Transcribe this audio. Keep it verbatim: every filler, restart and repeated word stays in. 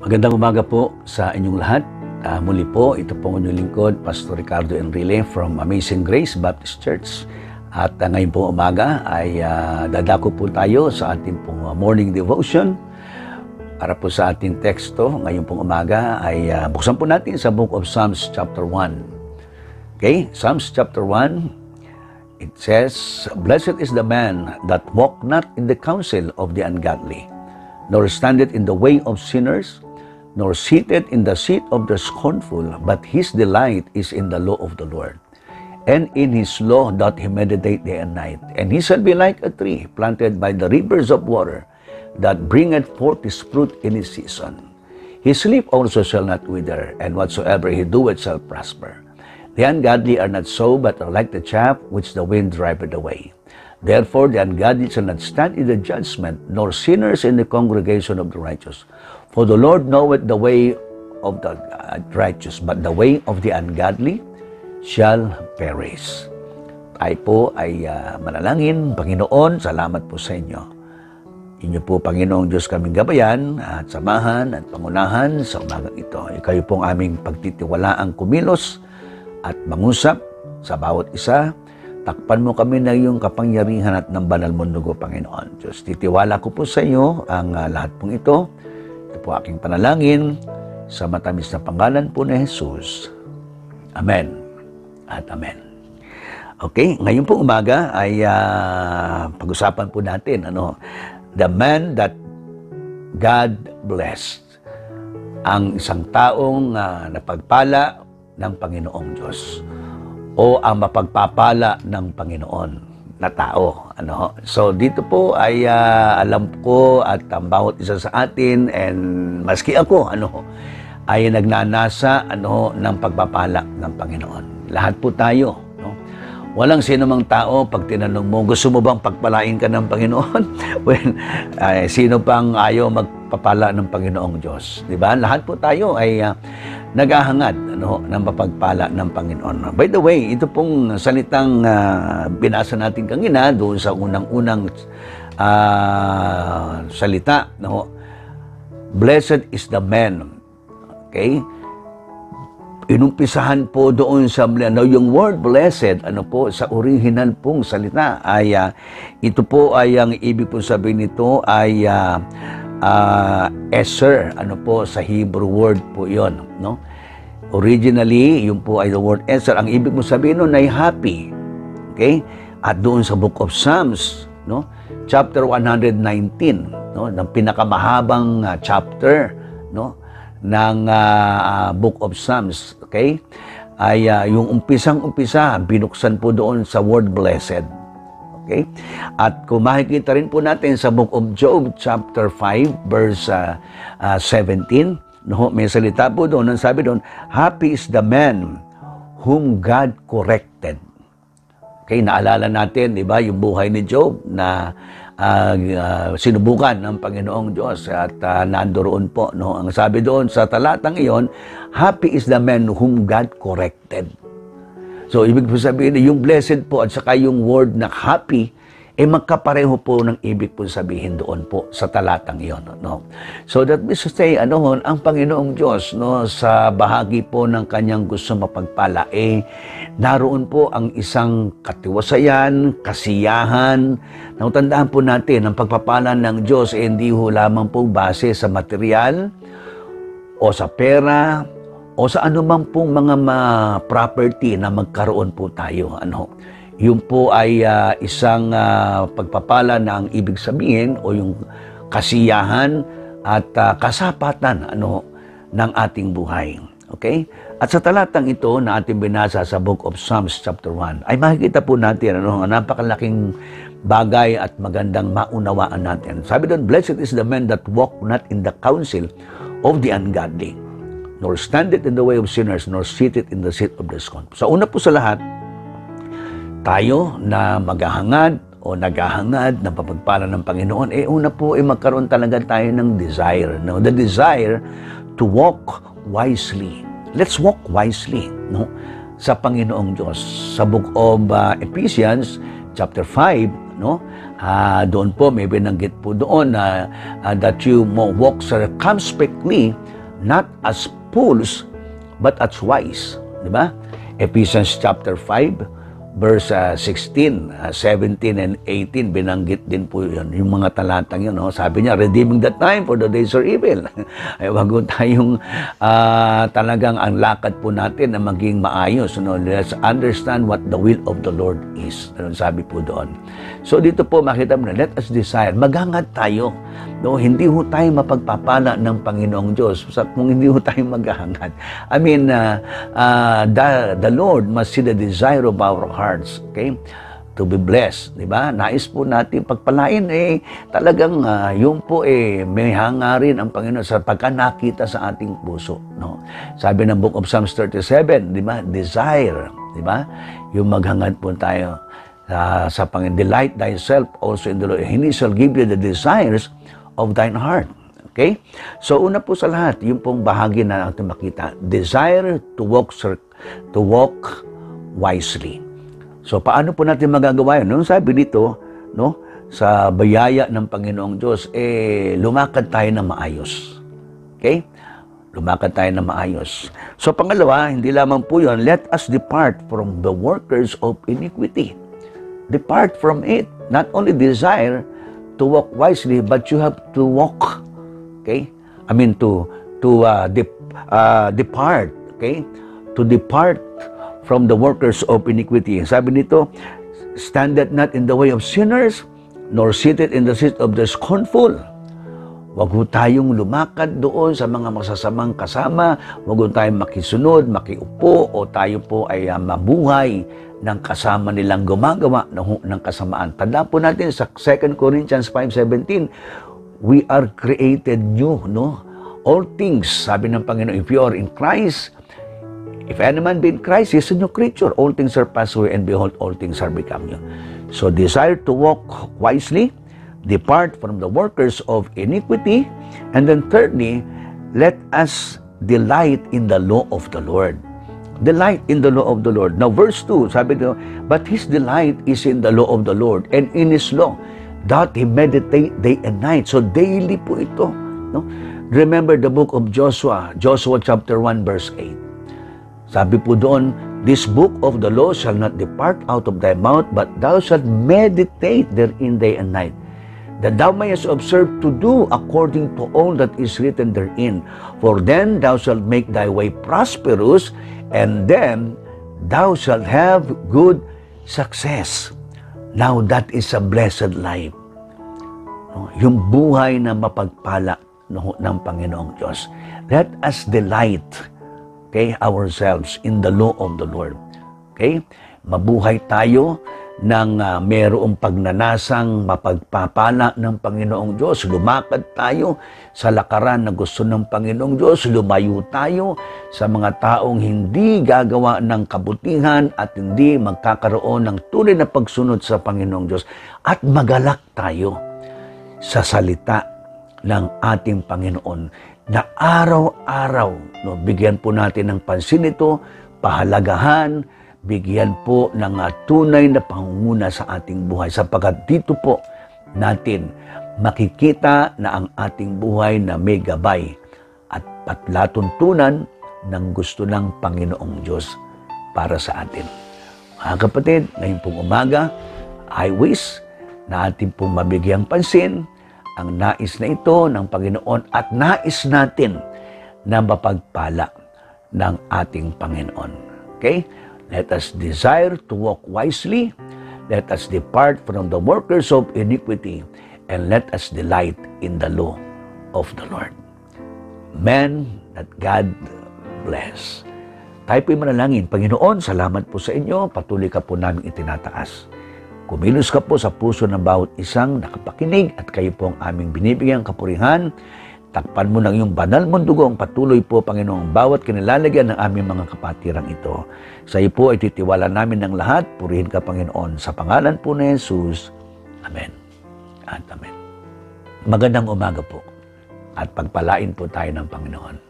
Magandang umaga po sa inyong lahat. Uh, muli po, ito po ang inyong lingkod, Pastor Ricardo Enrile from Amazing Grace Baptist Church. At uh, ngayon po umaga ay uh, dadako po tayo sa ating pong uh, morning devotion. Para po sa ating teksto, ngayon pong umaga ay uh, buksan po natin sa Book of Psalms chapter one. Okay, Psalms chapter one, it says, "Blessed is the man that walk not in the counsel of the ungodly, nor standeth in the way of sinners, nor seated in the seat of the scornful, but his delight is in the law of the Lord. And in his law doth he meditate day and night. And he shall be like a tree planted by the rivers of water, that bringeth forth his fruit in his season. His leaf also shall not wither, and whatsoever he doeth shall prosper. The ungodly are not so, but are like the chaff which the wind driveth away. Therefore the ungodly shall not stand in the judgment, nor sinners in the congregation of the righteous. For the Lord knoweth the way of the righteous, but the way of the ungodly shall perish." Tayo po ay uh, manalangin. Panginoon, salamat po sa inyo. Inyo po, Panginoong Diyos, kaming gabayan at samahan at pangunahan sa umagang ito. Ikaw pong aming pagtitiwalaang kumilos at mangusap sa bawat isa. Takpan mo kami ng iyong kapangyarihan at ng banal mong dugo, Panginoon Diyos. Titiwala ko po sa iyo ang uh, lahat pong ito. Ito po aking panalangin sa matamis na pangalan po ni Jesus. Amen at amen. Okay, ngayon po umaga ay uh, pag-usapan po natin, ano, the man that God blessed. Ang isang taong uh, napagpala ng Panginoong Diyos, o ang mapagpapala ng Panginoon na tao. Ano? So dito po ay uh, alam ko at ang bawat isa sa atin, and maski ako, ano, ay nagnanasa, ano, ng pagpapala ng Panginoon. Lahat po tayo. No? Walang sino mang tao, pag tinanong mo, gusto mo bang pagpalain ka ng Panginoon? Well, uh, sino pang ayaw magpapala ng Panginoong Diyos? Diba? Lahat po tayo ay uh, naghahangad, ano, ng mapagpala ng Panginoon. By the way, ito pong salitang uh, binasa natin kanina doon sa unang-unang uh, salita, no? Blessed is the man. Okay? Inumpisahan po doon sa, no, yung word blessed, ano po, sa original pong salita ay uh, ito po ay ang ibig po sabihin nito ay uh, uh, eser, ano po, sa Hebrew word po yon, no? Originally, yun po ay the word eser. Ang ibig mo sabihin nun ay happy. Okay? At doon sa Book of Psalms, no? Chapter one nineteen, no? Ng pinakamahabang uh, chapter, no? Ng uh, Book of Psalms, okay? Ay uh, yung umpisang-umpisa, binuksan po doon sa word blessed. Okay? At kung makikita rin po natin sa Book of Job, chapter five, verse uh, uh, seventeen, no, may salita po doon, ang sabi doon, "Happy is the man whom God corrected." Okay, naalala natin, di ba, yung buhay ni Job na uh, uh, sinubukan ng Panginoong Diyos at uh, nandoon po, no. Ang sabi doon sa talatang iyon, "Happy is the man whom God corrected." So, ibig po sabihin, yung blessed po at saka yung word na happy, eh magkapareho po ng ibig po sabihin doon po sa talatang iyon, no? So that means to say, ano, ang Panginoong Diyos, no, sa bahagi po ng kanyang gusto mapagpala, eh naroon po ang isang katiwasayan, kasiyahan. Nautandaan po natin, ang pagpapala ng Diyos eh hindi ho lamang po base sa material o sa pera o sa anumang pong mga ma-property na magkaroon po tayo, ano. Yun po ay uh, isang uh, pagpapala na ang ibig sabihin o yung kasiyahan at uh, kasapatan, ano, ng ating buhay. Okay? At sa talatang ito na ating binasa sa Book of Psalms chapter one, ay makikita po natin, ano, napakalaking bagay at magandang maunawaan natin. Sabi doon, "Blessed is the man that walk not in the counsel of the ungodly, nor standeth in the way of sinners, nor sitteth in the seat of the scornful." So una po sa lahat, tayo na maghahangad o naghahangad ng papagpala ng Panginoon, eh una po ay eh, magkaroon talaga tayo ng desire, no? The desire to walk wisely. Let's walk wisely, no? Sa Panginoong Diyos. Sa Book of uh, Ephesians, chapter five, no? Uh, doon po may binanggit po doon na uh, uh, that you walk circumspectly not as fools, but as wise. Di ba? Ephesians chapter five, verse uh, sixteen, uh, seventeen, and eighteen, binanggit din po yun, yung mga talatang yun. No? Sabi niya, redeeming the time for the days are evil. Ay, wag mo tayong uh, talagang ang lakad po natin na maging maayos. No? Let's understand what the will of the Lord is. Ano sabi po doon. So dito po makita mo na, let us desire. Maghangad tayo. No, hindi ho tayo mapagpapala ng Panginoong Diyos kung hindi ho tayo maghahangad. I mean, uh, uh, the, the Lord must see the desire of our hearts, okay? To be blessed, di ba? Nais po natin pagpalain, eh, talagang uh, yun po, eh, may hangarin ang Panginoon sa pagka nakita sa ating puso, no? Sabi ng Book of Psalms thirty-seven, di ba? Desire, di ba? Yung maghangad po tayo uh, sa Panginoon. Delight thyself also in the Lord. He shall give you the desires of thine heart. Okay? So una po sa lahat, yung pong bahagi na natin makita, desire to walk to walk wisely. So paano po natin magagawa yun? Nung sabi dito, no, sa bayaya ng Panginoong Diyos, eh lumakad tayo na maayos. Okay? Lumakad tayo na maayos. So pangalawa, hindi lamang po yun, let us depart from the workers of iniquity. Depart from it. Not only desire to walk wisely, but you have to walk, okay? I mean, to to uh, dep uh, depart, okay? To depart from the workers of iniquity. Sabi nito, standeth not in the way of sinners, nor seated in the seat of the scornful. Huwag ho tayong lumakad doon sa mga masasamang kasama, huwag ho tayong makisunod, makiupo, o tayo po ay uh, mabuhay ng kasama nilang gumagawa ng, ng kasamaan. Tanda po natin sa Second Corinthians five seventeen, we are created new, no? All things, sabi ng Panginoon, if you are in Christ, if any man be in Christ, he is a new creature. All things are passed away, and behold, all things are become new. So desire to walk wisely, depart from the workers of iniquity, and then thirdly, let us delight in the law of the Lord. Delight in the law of the Lord. Now verse two, sabi nito, but his delight is in the law of the Lord, and in his law that he meditate day and night. So daily po ito. No? Remember the book of Joshua, Joshua chapter one verse eight. Sabi po doon, this book of the law shall not depart out of thy mouth, but thou shalt meditate therein day and night, that thou mayest observe to do according to all that is written therein. For then thou shalt make thy way prosperous, and then thou shalt have good success. Now that is a blessed life. No? Yung buhay na mapagpala no, ng Panginoong Diyos. Let us delight, okay, ourselves in the law of the Lord. Okay? Mabuhay tayo ng uh, mayroong pagnanasang mapagpapala ng Panginoong Diyos. Lumakad tayo sa lakaran na gusto ng Panginoong Diyos. Lumayo tayo sa mga taong hindi gagawa ng kabutihan at hindi magkakaroon ng tunay na pagsunod sa Panginoong Diyos. At magalak tayo sa salita ng ating Panginoon na araw-araw, no, bigyan po natin ng pansin ito, pahalagahan, bigyan po ng uh, tunay na pangunguna sa ating buhay, sapagkat dito po natin makikita na ang ating buhay na may gabay at patlatuntunan ng gusto ng Panginoong Diyos para sa atin. Mga kapatid, ngayon pong umaga, I wish na atin pong mabigyang pansin ang nais na ito ng Panginoon at nais natin na mapagpala ng ating Panginoon. Okay? Let us desire to walk wisely. Let us depart from the workers of iniquity, and let us delight in the law of the Lord. Amen. That God bless. Tayo po'y manalangin. Panginoon, salamat po sa inyo. Patuloy ka po namin itinataas. Kumilos ka po sa puso ng bawat isang nakapakinig at kayo po ang aming binibigyang kapurihan. Takpan mo ng iyong banal mong dugong, patuloy po, Panginoon, bawat kinilalagyan ng aming mga kapatirang ito. Sa iyo po ay titiwala namin ng lahat. Purihin ka, Panginoon, sa pangalan po ni Jesus. Amen. At amen. Magandang umaga po. At pagpalain po tayo ng Panginoon.